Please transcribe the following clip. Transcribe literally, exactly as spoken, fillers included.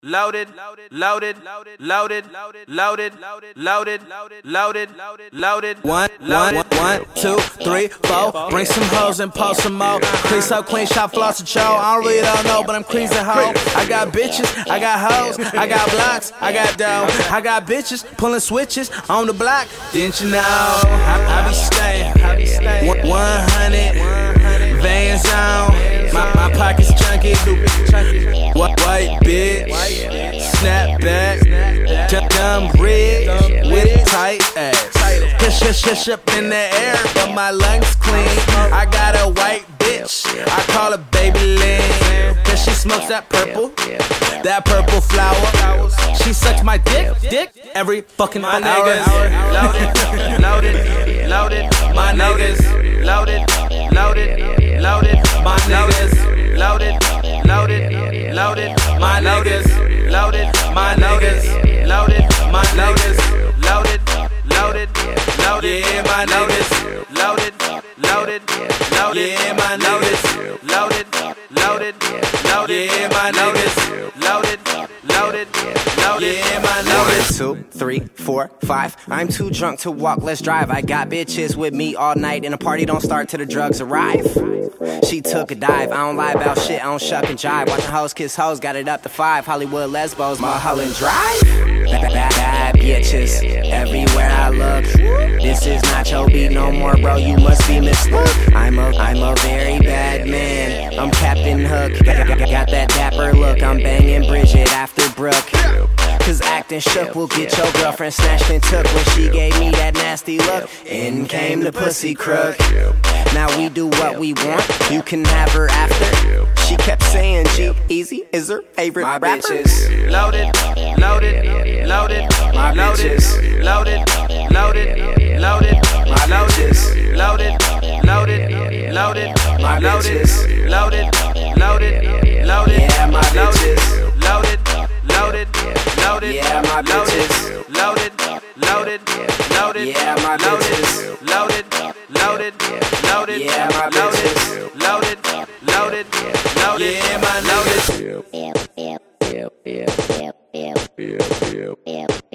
loaded, loaded, loaded, loaded, loaded, loaded, loaded, loaded. One, one, one, two, three, four. Bring some hoes and post some more. Please up, queen, shot, floss, and show. I don't really don't know, but I'm queens and hoes. I got bitches, I got hoes, I got blocks, I got dough. I got bitches pulling switches on the block. Didn't you know? I, I be staying one hundred Vans on. My, my pockets chunky. White, white bitch, snap back, dumb rig with tight ass. Hish, hish, hish up in the air, but my lungs clean. I got a white bitch, I call her Baby Lynn. Cause she smokes that purple, that purple flower. She sucks my dick, dick every fucking my hour. Niggas, loaded, loaded, loaded. My niggas, loaded, loaded, loaded. My niggas, loaded, loaded, loaded. My niggas, loaded, my niggas, loaded, my niggas, loaded, loaded, loaded. Yeah, my niggas, loaded, loaded, loaded. Yeah, my niggas, loaded, loaded, loaded. Yeah, my niggas, loaded, loaded, loaded. Yeah, my niggas. One, two, three, four, five. I'm too drunk to walk, let's drive. I got bitches with me all night, and the party don't start till the drugs arrive. She took a dive, I don't lie about shit, I don't shuck and jive. Watching hoes kiss hoes, got it up to five. Hollywood lesbos, Mulholland Drive. Bad, bad, bad bitches, everywhere I look. This is not your beat no more, bro, you must be mistook. I'm a, I'm a very bad man, I'm Captain Hook. Got, got, got that dapper look, I'm banging Bridget after Brooke. Cause acting shook will get your girlfriend snatched and took when she gave me that nasty look. In came the pussy crook. Now we do what we want, you can have her after. She kept saying G-Eazy is her favorite my rapper. Bitches, loaded, loaded, loaded. My bitches, loaded, loaded, loaded. My bitches, loaded, loaded, loaded. My bitches, loaded, loaded, loaded. Yeah, my bitches, loaded, loaded, loaded. yeah, my bitches, loaded, loaded, loaded. yeah, my bitches, loaded, loaded, loaded. yeah, my bitches, loaded, loaded, loaded. Yeah, my niggas. Yeah, yeah, yeah, yeah, yeah, yeah, yeah, yeah.